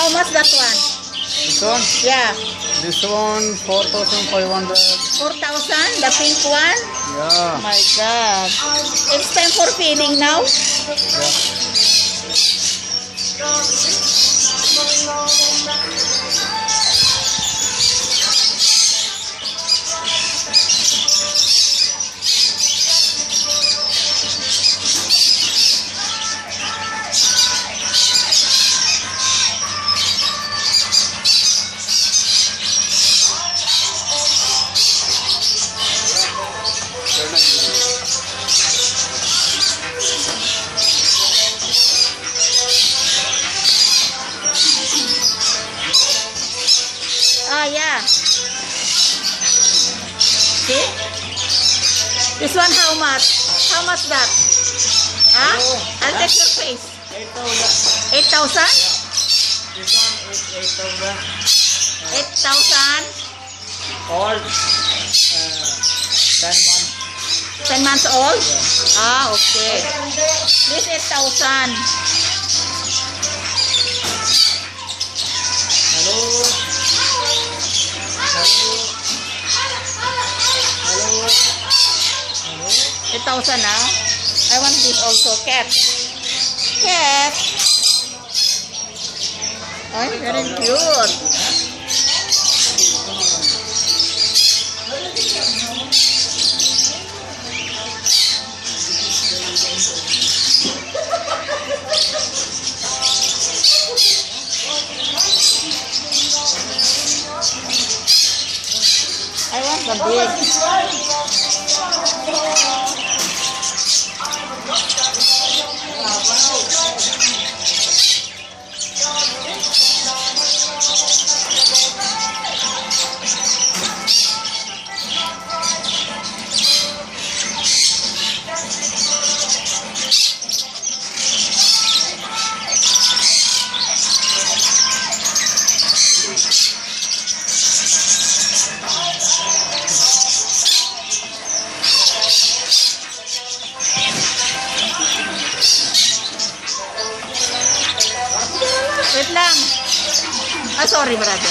How much that one? This one? Yeah. This one 4,500. 4,000? The pink one? Yeah. Oh my God. It's time for feeding now? Ah, yeah. See? This one how much? How much that? Huh? I'll take your face. 8,000. 8,000? This one is 8,000. 8,000? Old. 10 months. 10 months old? Ah, okay. This 8,000. Hello. Hello. 8,000 now. I want this also. Cat. Cat. Oh, very cute. I want the big. Wait lang. Ah, sorry, brother.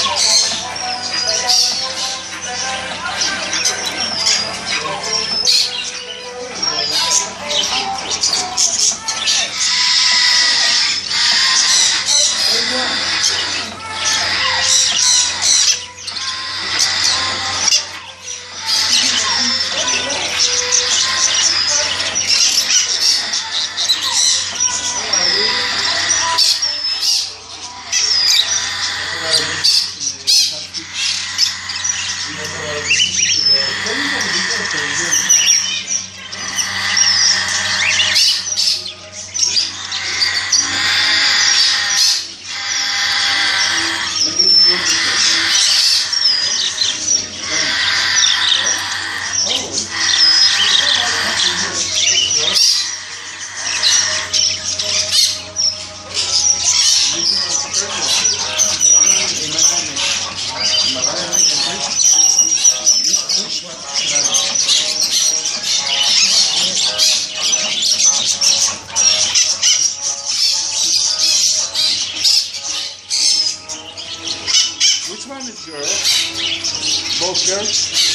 Which one is girl? Both girls?